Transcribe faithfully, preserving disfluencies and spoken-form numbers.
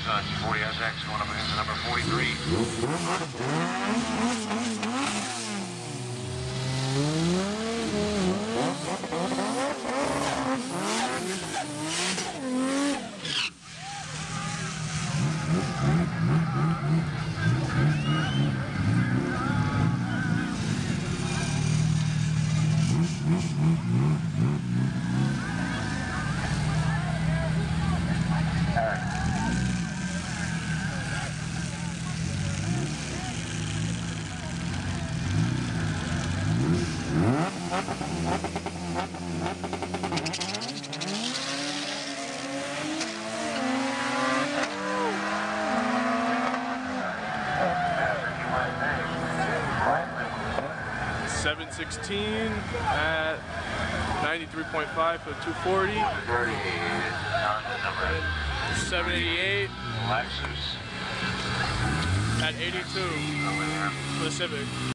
uh, G forty S X going up against the number forty-three. seven sixteen at ninety-three point five for the two forty. seven eighty-eight Lexus at eighty-two for the Civic.